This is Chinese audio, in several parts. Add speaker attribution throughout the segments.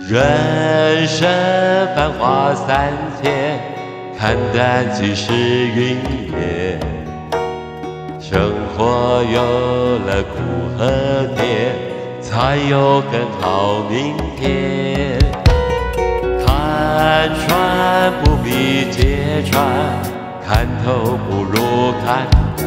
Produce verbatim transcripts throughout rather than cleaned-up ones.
Speaker 1: 人生繁华三千，看淡即是云烟。生活有了苦和甜，才有更好明天。看穿不必揭穿，看透不如看淡。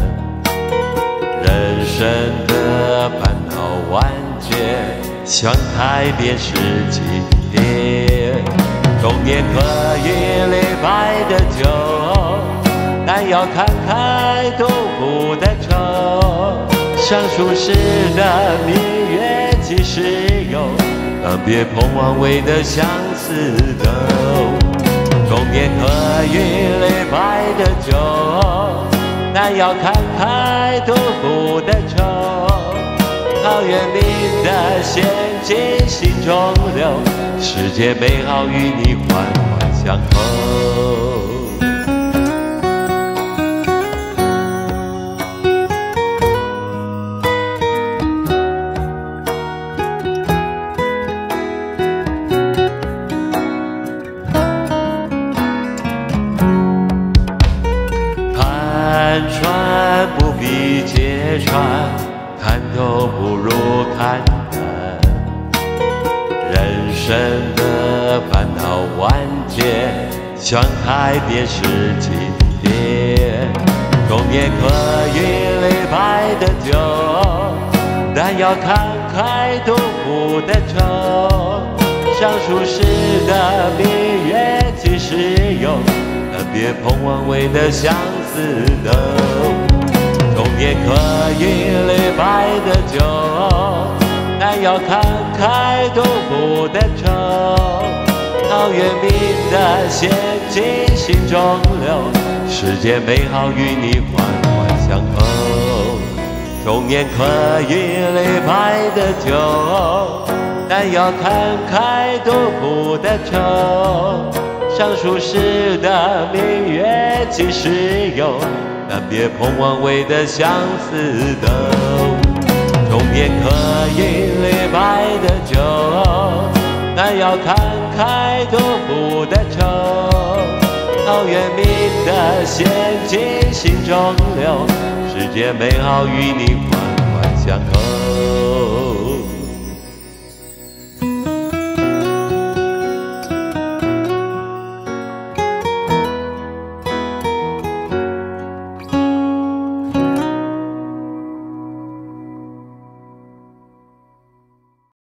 Speaker 1: 人生的烦恼万千，想开便是今天。中年可以李白的酒，但要看开杜甫的愁。上述诗的明月几时有？当别碰王维的相思豆。中年可以李白的酒，但要看开杜甫的愁。陶渊明的仙境心中留，世界美好与你环环相扣。看穿不必揭穿，看透不如看淡。人生的烦恼万千，想开便是今天。中年可以李白的酒，但要看开杜甫的愁。上述诗的明月几时有？但别碰王维的相思豆。中年可以李白的酒，但要看开杜甫的愁。陶渊明的仙境心中留，世界美好与你环环相扣。中年可以李白的酒，但要看开杜甫的愁。上述诗的明月几时有？但别碰王维的相思豆。中年可以李白的酒，但要看开杜甫的愁。陶渊明的仙境心中留，世界美好与你环环相扣。